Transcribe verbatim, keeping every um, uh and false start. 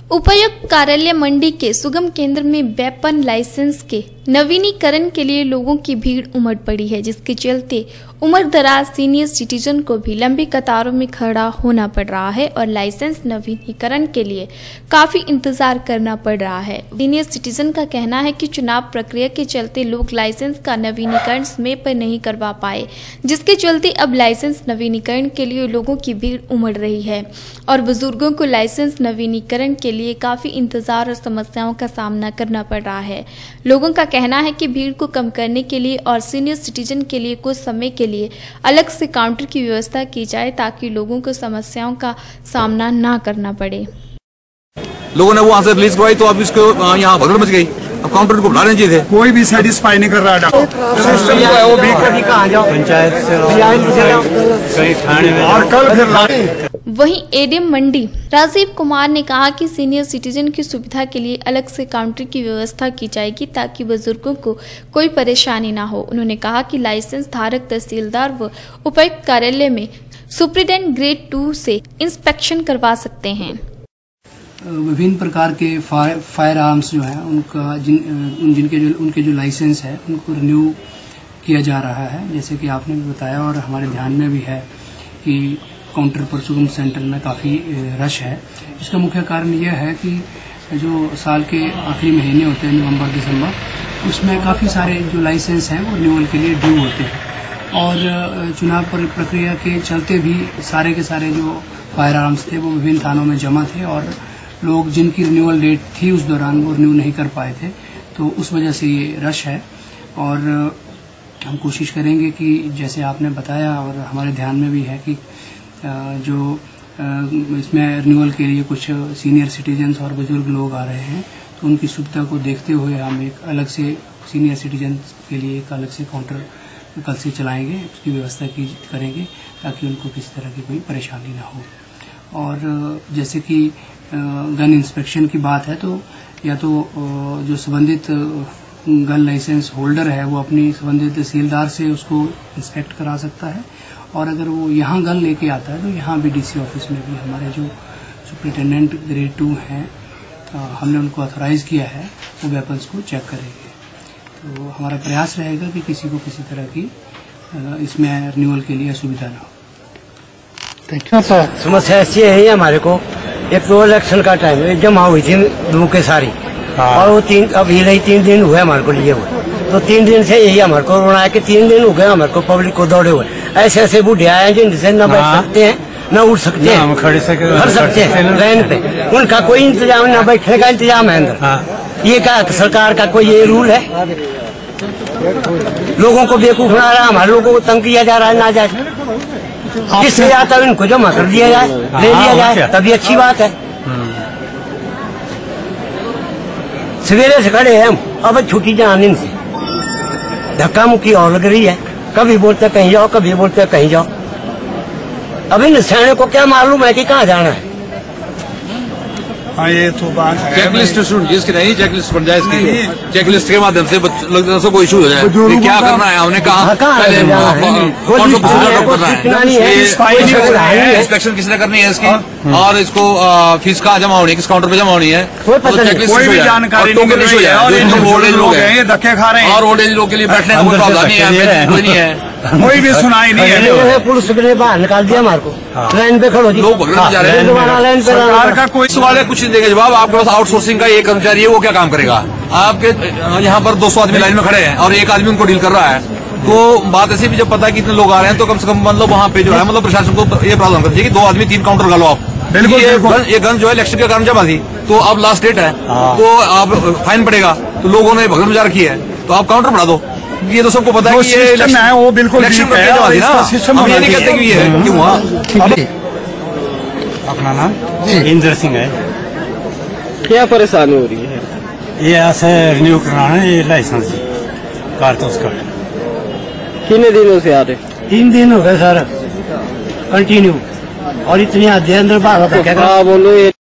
उपायुक्त कार्यालय मंडी के सुगम केंद्र में वेपन लाइसेंस के नवीनीकरण के लिए लोगों की भीड़ उमड़ पड़ी है, जिसके चलते उम्र दराज सीनियर सिटीजन को भी लंबी कतारों में खड़ा होना पड़ रहा है और लाइसेंस नवीनीकरण के लिए काफी इंतजार करना पड़ रहा है। सीनियर सिटीजन का कहना है कि चुनाव प्रक्रिया के चलते लोग लाइसेंस का नवीनीकरण समय पर नहीं करवा पाए, जिसके चलते अब लाइसेंस नवीनीकरण के लिए लोगों की भीड़ उमड़ रही है और बुजुर्गों को लाइसेंस नवीनीकरण के लिए काफी इंतजार और समस्याओं का सामना करना पड़ रहा है। लोगों का कहना है कि भीड़ को कम करने के लिए और सीनियर सिटीजन के लिए कुछ समय के लिए अलग से काउंटर की व्यवस्था की जाए ताकि लोगों को समस्याओं का सामना ना करना पड़े। लोगों ने वो वहाँ से रिलीज करवाई तो अब इसको यहाँ भगड़ मच गई। अब काउंटर को बुला चाहिए थे, कोई भी सेटिस्फाई नहीं कर रहा है। सिस्टम जो है वो भी कभी कहाँ जाओ पंचायत से कहीं थाने में और कल फिर। वहीं एडीएम मंडी राजीव कुमार ने कहा कि सीनियर सिटीजन की सुविधा के लिए अलग से काउंटर की व्यवस्था की जाएगी ताकि बुजुर्गों को कोई परेशानी ना हो। उन्होंने कहा कि लाइसेंस धारक तहसीलदार व उपायुक्त कार्यालय में सुप्रीडेंट ग्रेड टू से इंस्पेक्शन करवा सकते हैं। विभिन्न प्रकार के फायर आर्म्स जो है उनका जिन जिनके जो उनके जो लाइसेंस है उनको रिन्यू किया जा रहा है, जैसे कि आपने भी बताया और हमारे ध्यान में भी है कि काउंटर पर सुगम सेंटर में काफ़ी रश है। इसका मुख्य कारण यह है कि जो साल के आखिरी महीने होते हैं नवंबर दिसंबर, उसमें काफ़ी सारे जो लाइसेंस हैं वो रिन्यूअल के लिए ड्यू होते हैं और चुनाव प्रक्रिया के चलते भी सारे के सारे जो फायर आर्म्स थे वो विभिन्न थानों में जमा थे और लोग जिनकी रिन्यूअल डेट थी उस दौरान वो रिन्यू नहीं कर पाए थे, तो उस वजह से ये रश है। और हम कोशिश करेंगे कि जैसे आपने बताया और हमारे ध्यान में भी है कि जो इसमें रिन्यूअल के लिए कुछ सीनियर सिटीजन्स और बुजुर्ग लोग आ रहे हैं, तो उनकी सुविधा को देखते हुए हम एक अलग से सीनियर सिटीजन्स के लिए एक अलग से काउंटर कल से चलाएंगे, उसकी व्यवस्था की करेंगे ताकि उनको किसी तरह की कोई परेशानी ना हो। और जैसे कि गन इंस्पेक्शन की बात है तो या तो जो संबंधित गन लाइसेंस होल्डर है वो अपनी संबंधित तहसीलदार से उसको इंस्पेक्ट करा सकता है और अगर वो यहाँ गन लेके आता है तो यहाँ भी डीसी ऑफिस में भी हमारे जो सुप्रिंटेंडेंट ग्रेड टू हैं हमने उनको ऑथराइज किया है, वो वेपन्स को चेक करेंगे। तो हमारा प्रयास रहेगा कि किसी को किसी तरह की इसमें रिन्यूअल के लिए असुविधा ना हो। समस्या ऐसी है हमारे को, एक तो इलेक्शन का टाइम है, जमा हुई थी लोगों के सारी और वो तीन अब ये नहीं तीन दिन हुए हमारे को लिए हुए, तो तीन दिन से यही हमारे को रोना है कि तीन दिन हो गए हमारे को पब्लिक को दौड़े हुए। ऐसे ऐसे बूढ़े आए हैं जिनसे न बैठ सकते हैं न उठ सकते हैं, खड़ सकते हैं लाइन पे, उनका कोई इंतजाम न बैठने का इंतजाम है अंदर। ये क्या सरकार का कोई ये रूल है? लोगों को बेवकूफ बना रहा है, हमारे लोगों को तंग किया जा रहा है। ना जाए किससे आता है इनको जमा कर दिया जाए, ले लिया जाए, तभी अच्छी बात है। सवेरे से खड़े हैं हम, अब छुट्टी जाने से धक्का मुक्की और लग रही है, कभी बोलते कहीं जाओ कभी बोलते कहीं जाओ। अभी निशाने को क्या मालूम है कि कहाँ जाना है? हाँ ये तो बात है, चेकलिस्ट जिसकी नहीं चेकलिस्ट बन जाए, इसकी चेकलिस्ट के माध्यम से बच्चों को इशू हो जाए कि क्या करना है, हमने कहा इंस्पेक्शन किसने करनी है इसकी और इसको फीस कहाँ जमा होनी है, किस काउंटर पे जमा होनी है, कोई भी जानकारी नहीं। धक्के खा रहे हैं और ओल्ड एज लोग के लिए बैठने का कोई प्रावधान नहीं है, कोई नहीं है, कोई भी सुनाई नहीं है। पुलिस ने बाहर निकाल दिया हमारे को, लाइन पे खड़ो, लोग भगड़ जा रहे हैं। सरकार का कोई सवाल है कुछ नहीं देगा जवाब। आपके पास आउटसोर्सिंग का एक कर्मचारी है, वो क्या काम करेगा? आपके यहाँ पर दो सौ आदमी लाइन में खड़े हैं और एक आदमी उनको डील कर रहा है, तो बात ऐसी भी जब पता है कि इतने लोग आ रहे हैं तो कम से कम मतलब वहाँ पे जो है मतलब प्रशासन को ये प्रावधान करना चाहिए कि दो आदमी तीन काउंटर लगा लो आप। बिल्कुल ये गन, ये गन जो है इलेक्शन के कारण जमा थी, तो अब लास्ट डेट है तो आप फाइन पड़ेगा, तो लोगों ने भगड़ मचा रखी है तो आप काउंटर बढ़ा दो। ये तो सबको पता है कि ये इलेक्शन है, वो बिल्कुल इलेक्शन करके जमा थी ना, हम ये नहीं कहते कि ये है क्यों। अपना नाम इंद्र सिंह है। क्या परेशानी हो रही है? ये ऐसे रिन्यू कराना है ये लाइसेंस कारतूस का। कितने दिनों से आ रहे? तीन दिन हो गए सर कंटिन्यू, और इतनी आधे अंदर बाहर बोलो ये